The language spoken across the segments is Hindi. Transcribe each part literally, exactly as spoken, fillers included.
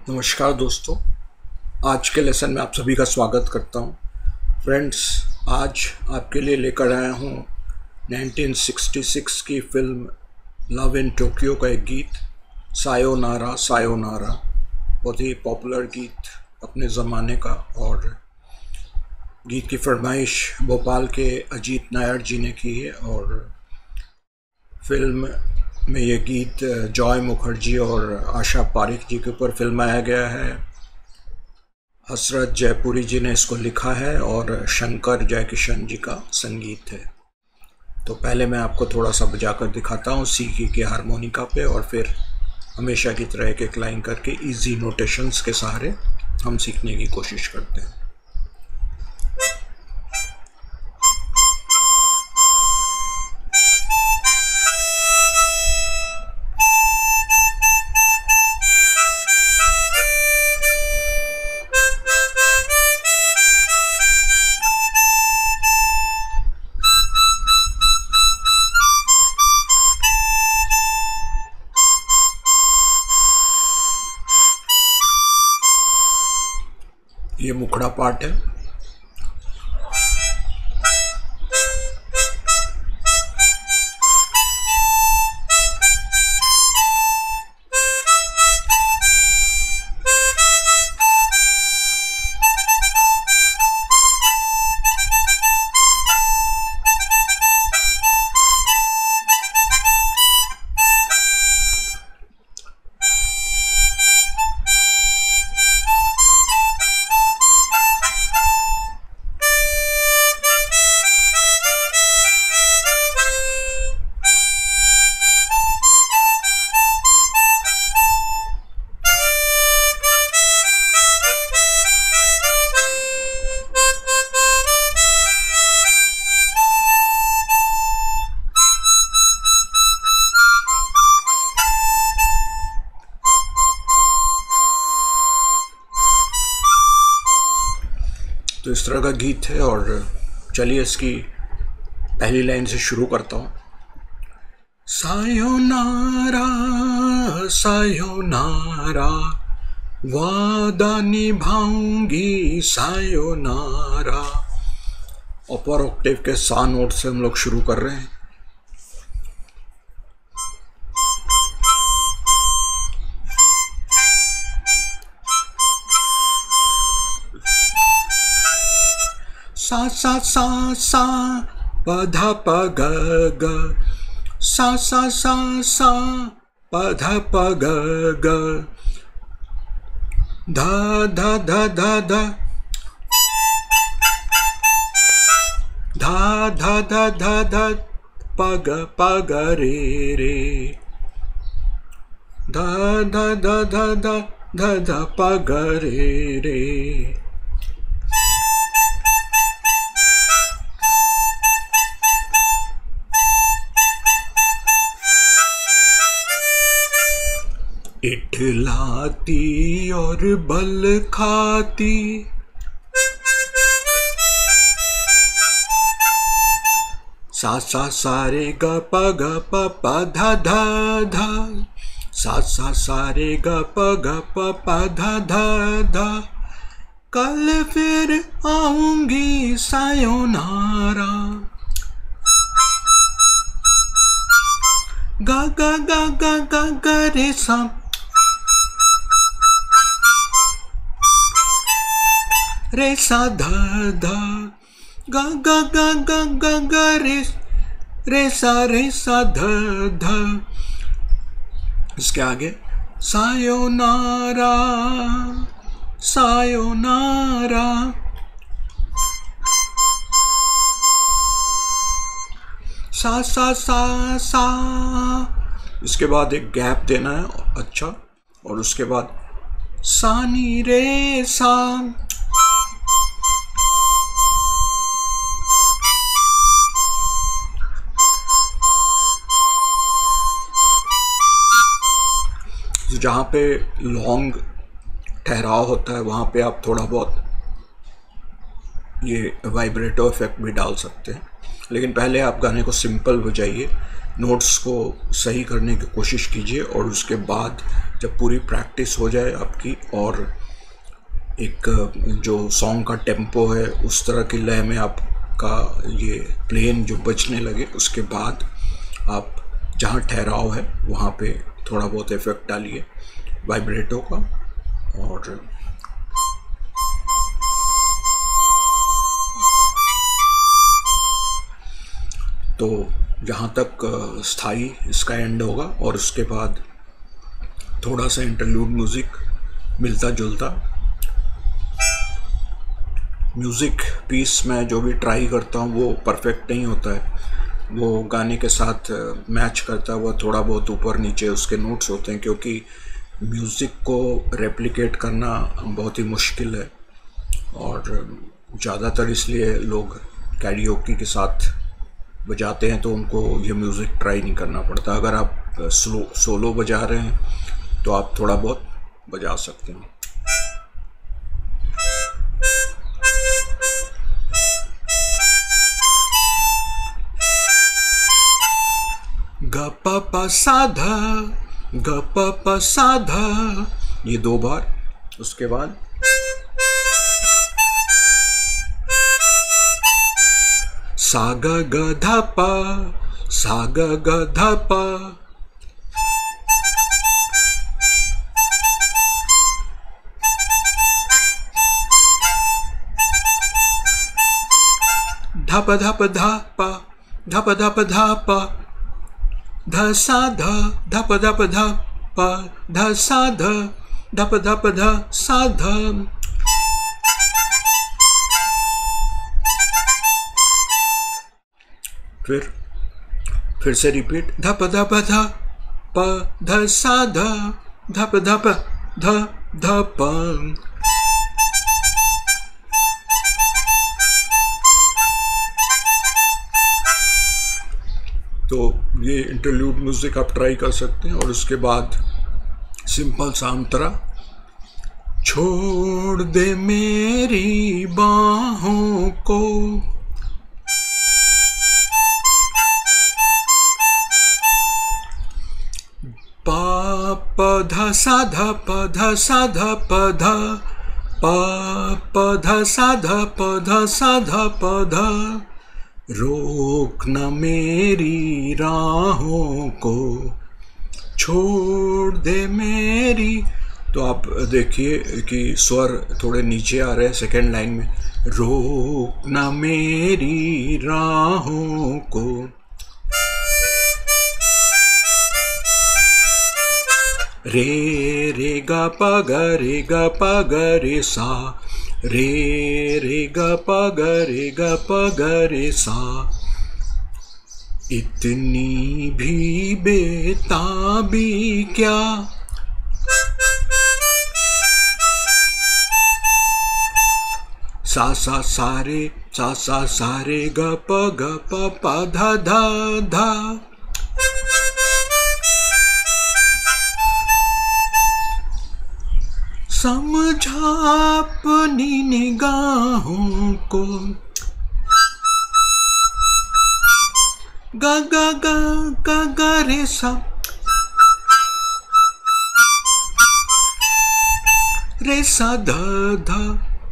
नमस्कार दोस्तों, आज के लेसन में आप सभी का स्वागत करता हूं। फ्रेंड्स, आज आपके लिए लेकर आया हूं उन्नीस सौ छियासठ की फिल्म लव इन टोक्यो का एक गीत सायोनारा सायोनारा। बहुत ही पॉपुलर गीत अपने ज़माने का, और गीत की फरमाइश भोपाल के अजीत नायर जी ने की है। और फिल्म में ये गीत जॉय मुखर्जी और आशा पारिक जी के ऊपर फिल्माया गया है। हसरत जयपुरी जी ने इसको लिखा है और शंकर जयकिशन जी का संगीत है। तो पहले मैं आपको थोड़ा सा बजाकर दिखाता हूँ सी की के हारमोनिका पे, और फिर हमेशा की तरह एक एक लाइन करके इजी नोटेशंस के सहारे हम सीखने की कोशिश करते हैं। ये मुखड़ा पार्ट है। तो इस तरह का गीत है, और चलिए इसकी पहली लाइन से शुरू करता हूँ। सायोनारा सायोनारा वादा निभाऊंगी सायोनारा। अपर ऑक्टेव के सा नोट से हम लोग शुरू कर रहे हैं। सा सा सा सा प ध प ग ग, सा सा सा सा प ध प ग ग, ध ध ध ध ध, ध ध ध ध ध, प ग प ग रे रे, ध ध ध ध ध ध ध प ग रे रे। इठलाती और बल खाती, सा सा सा रे ग प ग प प ध ध ध, सा सा सा रे ग प ग प प ध ध ध। कल फिर आऊंगी सायोनारा, ग ग ग ग ग ग रे सा, रे सा ध ध, ग ग ग ग ग ग रे, रे सा रे सा ध ध। इसके आगे सायोनारा सायोनारा, सा सा सा सा। इसके बाद एक गैप देना है, अच्छा, और उसके बाद सा नी रे सा। जहाँ पे लॉन्ग ठहराव होता है वहाँ पे आप थोड़ा बहुत ये वाइब्रेटो इफेक्ट भी डाल सकते हैं, लेकिन पहले आप गाने को सिंपल बजाइए, नोट्स को सही करने की कोशिश कीजिए, और उसके बाद जब पूरी प्रैक्टिस हो जाए आपकी और एक जो सॉन्ग का टेम्पो है उस तरह की लय में आपका ये प्लेन जो बजने लगे, उसके बाद आप जहाँ ठहराव है वहाँ पे थोड़ा बहुत इफेक्ट डालिए वाइब्रेटो का। और तो यहाँ तक स्थाई इसका एंड होगा और उसके बाद थोड़ा सा इंटरल्यूड म्यूज़िक मिलता जुलता। म्यूज़िक पीस में जो भी ट्राई करता हूँ वो परफेक्ट नहीं होता है, वो गाने के साथ मैच करता हुआ थोड़ा बहुत ऊपर नीचे उसके नोट्स होते हैं, क्योंकि म्यूज़िक को रेप्लिकेट करना बहुत ही मुश्किल है और ज़्यादातर इसलिए लोग कैरियोकी के साथ बजाते हैं तो उनको ये म्यूज़िक ट्राई नहीं करना पड़ता। अगर आप स्लो सोलो बजा रहे हैं तो आप थोड़ा बहुत बजा सकते हैं। ग प प सा ध, ग प प सा ध, ये दो बार। उसके बाद सा ग ग ध प, सा ग ग ध प, ध प ध प ध प, ध प ध प ध प, ध सा ध, ध प ध प ध प, ध सा ध, ध प ध प ध सा ध। फिर फिर से रिपीट, ध प ध प ध प, ध सा ध, ध प ध प ध ध प। तो ये इंटरल्यूड म्यूजिक आप ट्राई कर सकते हैं। और उसके बाद सिंपल सा अंतरा, छोड़ दे मेरी बाहों को, प प ध सा ध प ध सा ध प ध, प प ध सा ध प ध सा ध प ध, रोक न मेरी राहों को, छोड़ दे मेरी। तो आप देखिए कि स्वर थोड़े नीचे आ रहे हैं सेकेंड लाइन में, रोक न मेरी राहों को। रे रे ग प ग रे ग प ग रे सा, रे रे ग प ग रे ग प ग रे सा, इतनी भी बेताबी क्या, सा सा सा रे, सा सा सा रे ग प ग प प ध ध ध। समझा अपनी निगाहों को, ग ग ग ग ग रे सा, रे सा ध ध।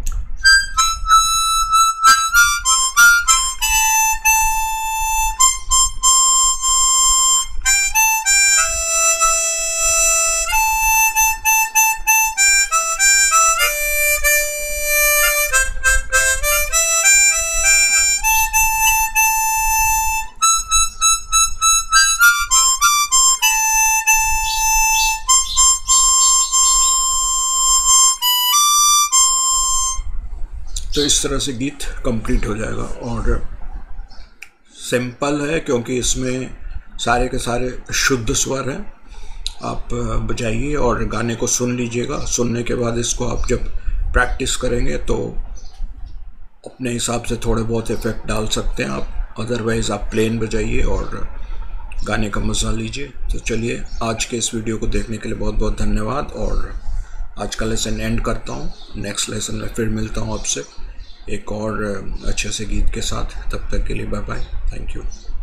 तो इस तरह से गीत कंप्लीट हो जाएगा। और सिंपल है क्योंकि इसमें सारे के सारे शुद्ध स्वर हैं। आप बजाइए और गाने को सुन लीजिएगा। सुनने के बाद इसको आप जब प्रैक्टिस करेंगे तो अपने हिसाब से थोड़े बहुत इफ़ेक्ट डाल सकते हैं आप, अदरवाइज़ आप प्लेन बजाइए और गाने का मज़ा लीजिए। तो चलिए, आज के इस वीडियो को देखने के लिए बहुत बहुत धन्यवाद और आज का लेसन एंड करता हूँ। नेक्स्ट लेसन में फिर मिलता हूँ आपसे एक और अच्छे से गीत के साथ। तब तक के लिए बाय बाय, थैंक यू।